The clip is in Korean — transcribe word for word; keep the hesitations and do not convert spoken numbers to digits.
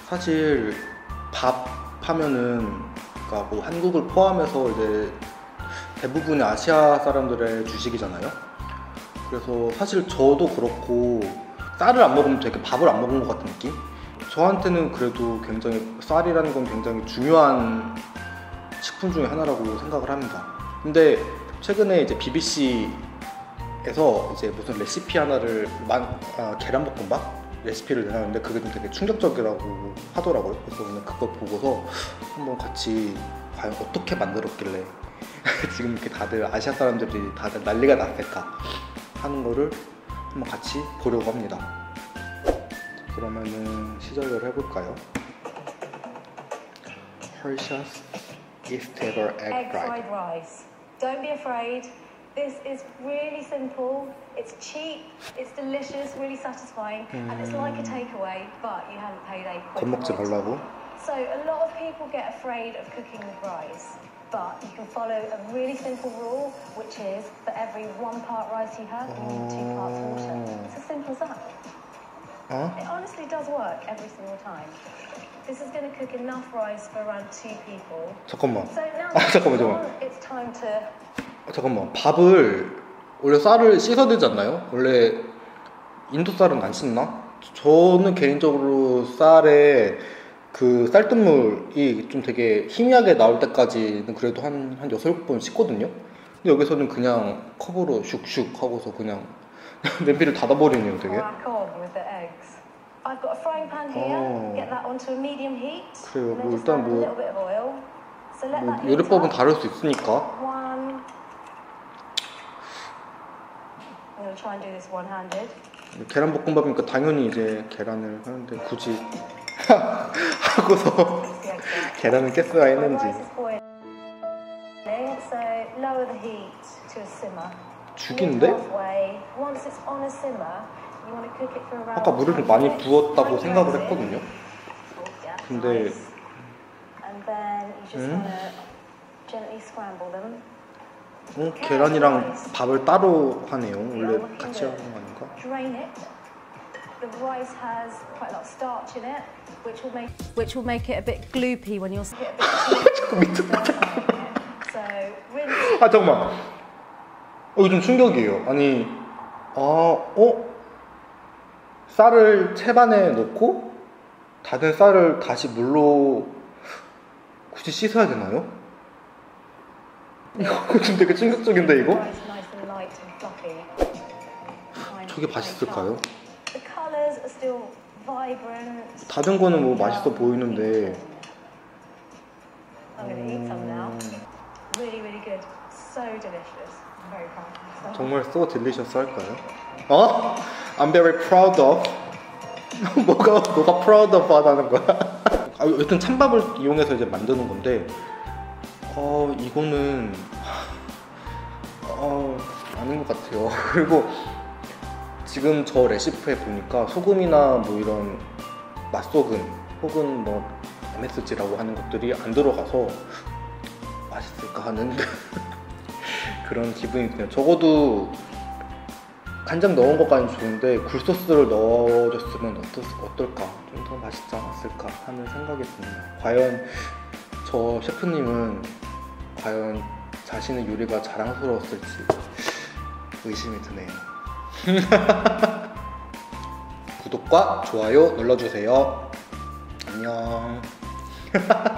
사실 밥 하면은 그러니까 뭐 한국을 포함해서 이제 대부분의 아시아 사람들의 주식이잖아요. 그래서 사실 저도 그렇고 쌀을 안 먹으면 되게 밥을 안 먹은 것 같은 느낌? 저한테는 그래도 굉장히 쌀이라는 건 굉장히 중요한 식품 중에 하나라고 생각을 합니다. 근데 최근에 이제 비비씨에서 이제 무슨 레시피 하나를 만, 아, 계란볶음밥 레시피를 내놨는데 그게 좀 되게 충격적이라고 하더라고요. 그래서 저는 그걸 보고서 한번 같이 과연 어떻게 만들었길래 지금 이렇게 다들 아시아 사람들이 다들 난리가 났을까 하는 거를 한번 같이 보려고 합니다. 그러면은 시작을 해볼까요? Hershey's Easter egg fried rice. Don't be afraid. This is really simple. It's cheap. It's delicious. Really satisfying. 음... And it's like a takeaway, but you haven't paid a quid. 겁먹지 말라고. So a lot of people get afraid of cooking with rice, but you can follow a really simple rule, which is for every one part rice you have, you need two parts water. It's as simple as that. 어? It honestly does work every single time. This is going to cook enough rice for around two people. 잠깐만. So now 아, 잠깐만, 잠깐만. it's time to. 아, 잠깐만. 밥을 원래 쌀을 씻어야 되지 않나요? 원래 인도 쌀은 안 씻나? 저는 개인적으로 쌀에 그 쌀뜨물이 좀 되게 희미하게 나올 때까지는 그래도 한, 한 여섯, 일곱 번 씻거든요? 근데 여기서는 그냥 컵으로 슉슉 하고서 그냥 냄비를 닫아버리네요, 되게. Crack on with the eggs. I've got a frying pan here. 어. Get that onto a medium heat. 그래요. And 뭐 then just 일단 add a 뭐, little bit of oil. So let 뭐 that heat 요리법은 up. 다를 수 있으니까. One. I'm going to try and do this one-handed. 계란볶음밥이니까 당연히 이제 계란을 하는데 굳이 하고서 계란을 깼어야 했는지. So lower the heat to a simmer. 죽인데? Once it's on a simmer, you want to cook it for around. 아까 물을 좀 많이 부었다고 생각을 했거든요. 근데 And then you just 음? want to gently scramble them. 어, 계란이랑 밥을 따로 하네요. 원래 같이 하는 거 아닌가? Drain it. The rice has quite a lot of starch in it, which will make which will make it a bit gloopy when you're a bit. So rinse. 아 잠깐만. 어, 이거 좀 충격이에요. 아니, 아, 어? 쌀을 채반에 넣고 닫은 쌀을 다시 물로 굳이 씻어야 되나요? 이거 좀 되게 충격적인데 이거? 저게 맛있을까요? 닫은 거는 뭐 맛있어 보이는데. 정말 so delicious 할까요? 어? I'm very proud of. 뭐가 뭐가 proud of 하다는 거야? 아, 여튼 찬밥을 이용해서 이제 만드는 건데, 어 이거는 어 아닌 것 같아요. 그리고 지금 저 레시피에 보니까 소금이나 뭐 이런 맛소금 혹은 뭐 엠에스지라고 하는 것들이 안 들어가서 맛있을까 하는 그런 기분이 드네요. 적어도 간장 넣은 것까지는 좋은데 굴소스를 넣어줬으면 어떠, 어떨까? 좀 더 맛있지 않았을까 하는 생각이 듭니다. 과연 저 셰프님은 과연 자신의 요리가 자랑스러웠을지 의심이 드네요. 구독과 좋아요 눌러주세요. 안녕.